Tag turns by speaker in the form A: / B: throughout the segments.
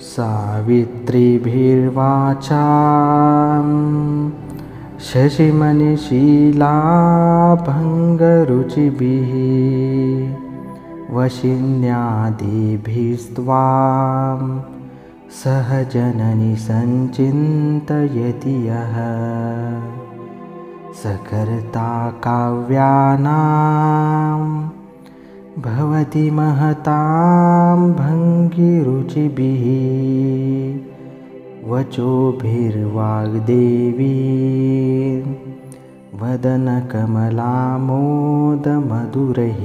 A: सावित्रीभिर्वाचां शशिमनिशीलाभङ्गरुचिभिः वशिन्यादिभिस्त्वां सह जननि सञ्चिन्तयति यः सकर्ता काव्यानां भवति महतां भङ्गिरुचिभिः वचोभिर्वाग्देवी वदनकमलामोदमधुरैः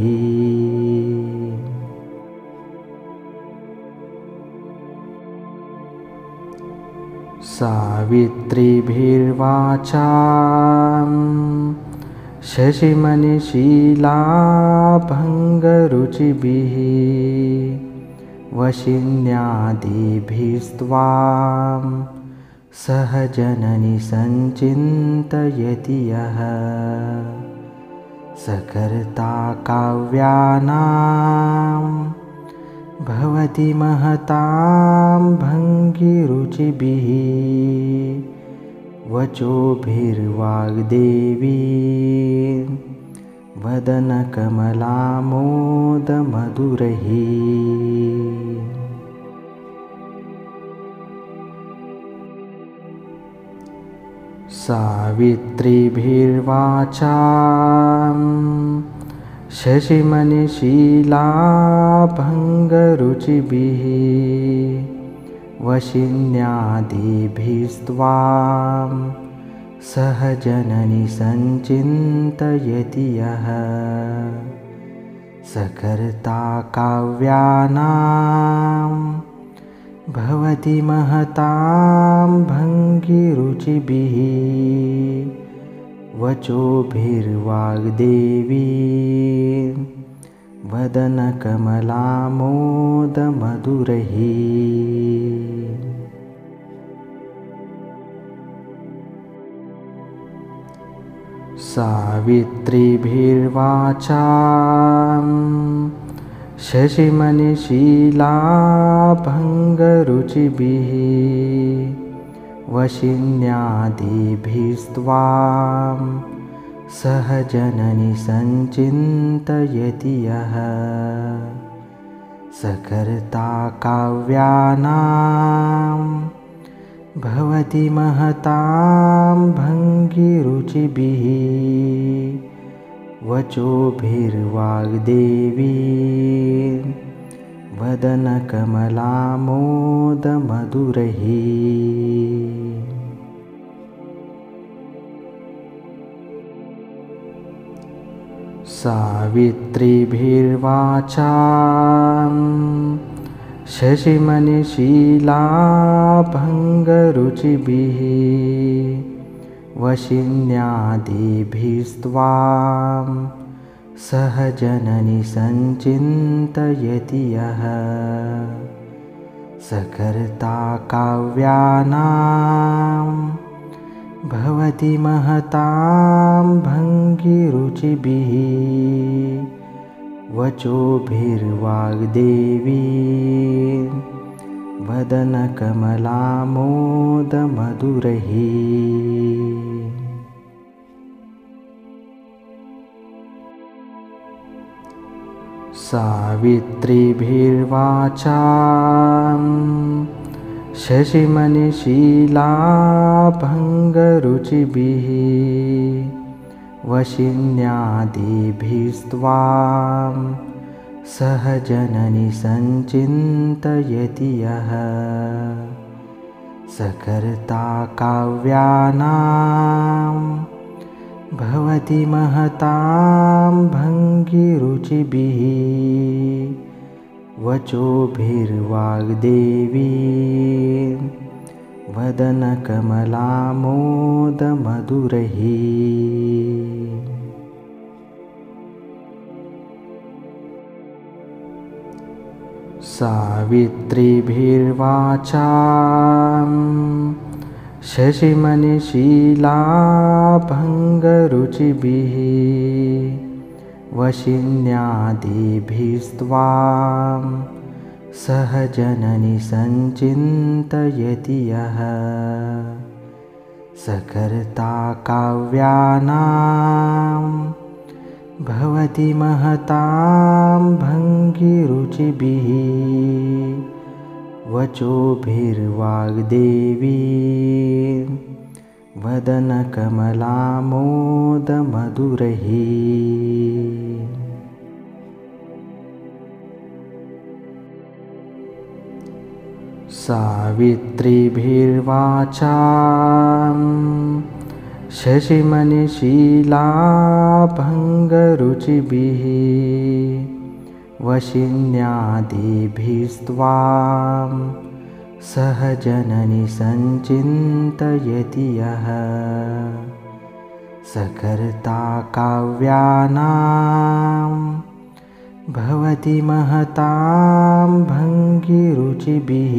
A: सावित्रीभिर्वाचां शशिमनिशीलाभङ्गरुचिभिः वशिन्यादिभिस्त्वां सह जननि सञ्चिन्तयति यः सकर्ता काव्यानां भवति महतां भङ्गिरुचिभिः वचोभिर्वाग्देवी वदनकमलामोदमधुरैः सावित्रीभिर्वाचां शशिमनिशीलाभङ्गरुचिभिः वशिन्यादिभिस्त्वां सह जननि सञ्चिन्तयति यः सकर्ता काव्यानां भवति महतां भङ्गिरुचिभिः वचोभिर्वाग्देवी वदनकमलामोदमधुरैः सावित्रीभिर्वाचां शशिमनिशीलाभङ्गरुचिभिः वशिन्यादिभिस्त्वां सह जननि सञ्चिन्तयति यः सकर्ता काव्यानां भवति महतां भङ्गिरुचिभिः वचोभिर्वाग्देवी वदनकमलामोदमधुरैः सावित्रीभिर्वाचां शशिमनिशीलाभङ्गरुचिभिः वशिन्यादिभिस्त्वां सह जननि सञ्चिन्तयति यः सकर्ता काव्यानां भवति महतां भङ्गिरुचिभिः वचोभिर्वाग्देवी वदनकमलामोदमधुरैः सावित्रीभिर्वाचां शशिमनिशीलाभङ्गरुचिभिः वशिन्यादिभिस्त्वां सह जननि सञ्चिन्तयति यः सकर्ता काव्यानां भवति महतां भङ्गिरुचिभिः वचोभिर्वाग्देवी वदनकमलामोदमधुरैः सावित्रीभिर्वाचां शशिमनिशीलाभङ्गरुचिभिः वशिन्यादिभिस्त्वां सह जननि सञ्चिन्तयति यः सकर्ता काव्यानां भवति महतां भङ्गिरुचिभिः वचोभिर्वाग्देवी वदनकमलामोदमधुरैः सावित्रीभिर्वाचां शशिमनिशीलाभङ्गरुचिभिः वशिन्यादिभिस्त्वां सह जननि सञ्चिन्तयति यः सकर्ता काव्यानां भवति महतां भङ्गिरुचिभिः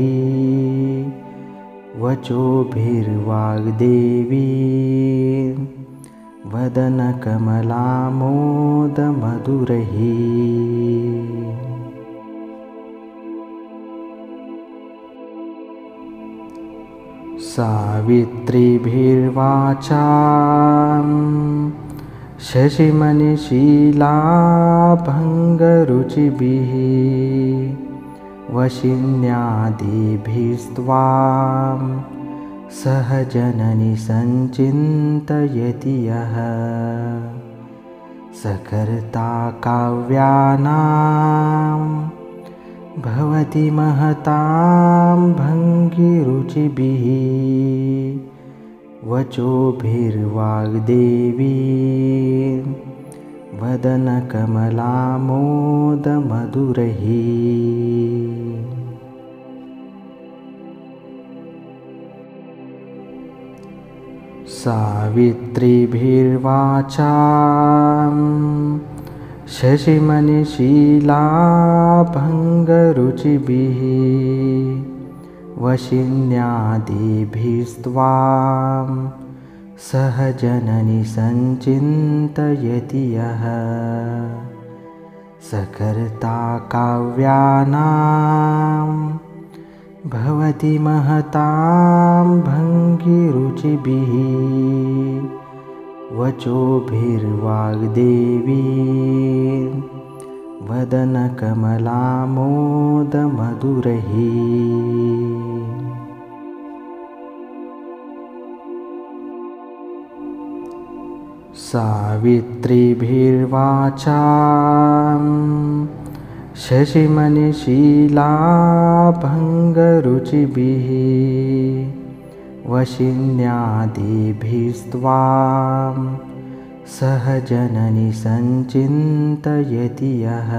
A: वचोभिर्वाग्देवी वदनकमलामोदमधुरैः सावित्रीभिर्वाचां शशिमनिशीलाभङ्गरुचिभिः वशिन्यादिभिस्त्वां सह जननि सञ्चिन्तयति यः सकर्ता काव्यानां भवति महतां भङ्गिरुचिभिः वचोभिर्वाग्देवी वदनकमलामोदमधुरैः सावित्रीभिर्वाचां शशिमनिशीलाभङ्गरुचिभिः वशिन्यादिभिस्त्वां सह जननि सञ्चिन्तयति यः सकर्ता काव्यानां भवति महतां भङ्गिरुचिभिः वचोभिर्वाग्देवी वदनकमलामोदमधुरैः सावित्रीभिर्वाचां शशिमनिशीलाभङ्गरुचिभिः वशिन्यादिभिस्त्वां सह जननि सञ्चिन्तयति यः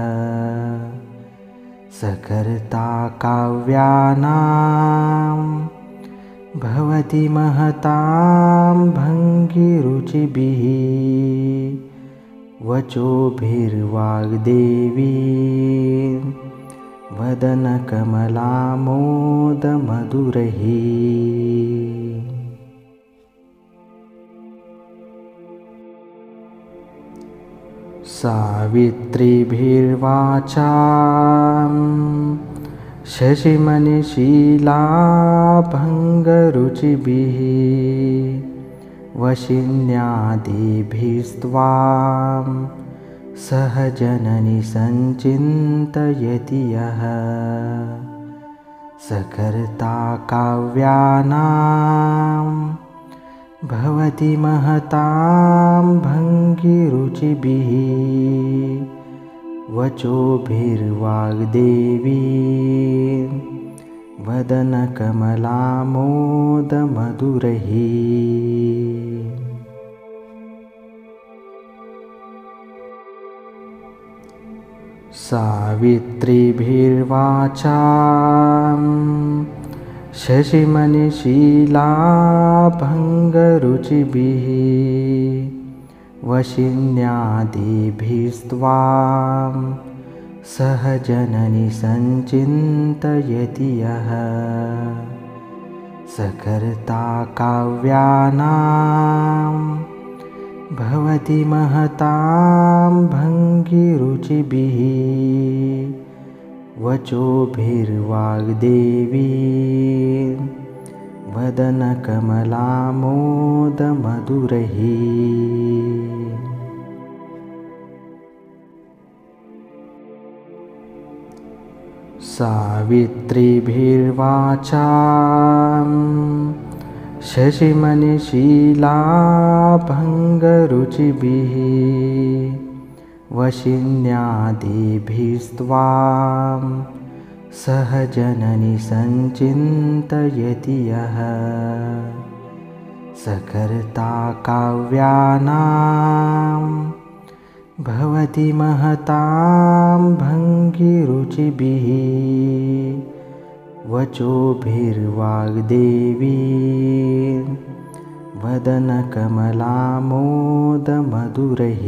A: सकर्ता काव्यानां भवति महतां भङ्गिरुचिभिः वचोभिर्वाग्देवी वदनकमलामोदमधुरैः सावित्रीभिर्वाचां शशिमनिशीलाभङ्गरुचिभिः वशिन्यादिभिस्त्वां सह जननि सञ्चिन्तयति यः सकर्ता काव्यानां भवति महतां भङ्गिरुचिभिः वचोभिर्वाग्देवी वदनकमलामोदमधुरैः सावित्रीभिर्वाचां शशिमनिशीलाभङ्गरुचिभिः वशिन्यादिभिस्त्वां सह जननि सञ्चिन्तयति यः सकर्ता काव्यानां भवति महतां भङ्गिरुचिभिः वचोभिर्वाग्देवी वदनकमलामोदमधुरैः सावित्रीभिर्वाचां शशिमनिशीलाभङ्गरुचिभिः वशिन्यादिभिस्त्वां सह जननि सञ्चिन्तयति यः सकर्ता काव्यानां भवति महतां भङ्गिरुचिभिः वचोभिर्वाग्देवी वदनकमलामोदमधुरैः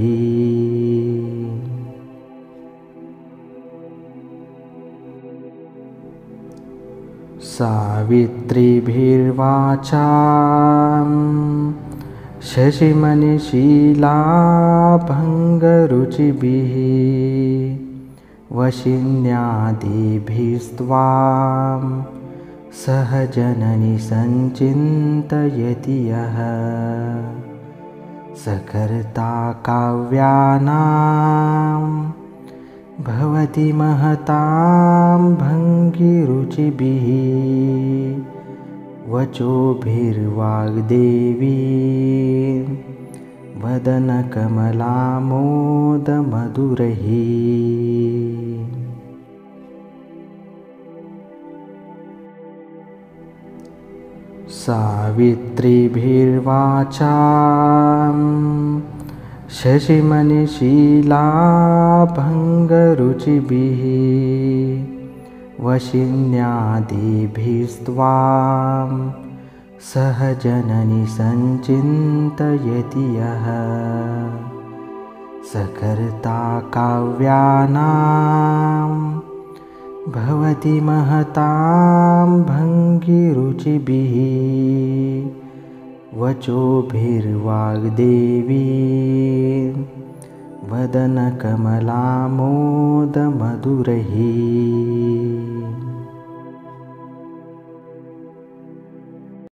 A: सावित्रीभिर्वाचां शशिमनिशीलाभङ्गरुचिभिः वशिन्यादिभिस्त्वां सह जननि सञ्चिन्तयति यः सकर्ता काव्यानां भवति महतां भङ्गिरुचिभिः वचोभिर्वाग्देवी वदनकमलामोदमधुरैः सावित्रीभिर्वाचां शशिमनिशीलाभङ्गरुचिभिः वशिन्यादिभिस्त्वां सह जननि सञ्चिन्तयति यः सकर्ता काव्यानां भवति महतां भङ्गिरुचिभिः वचोभिर्वाग्देवी वदनकमलामोदमधुरैः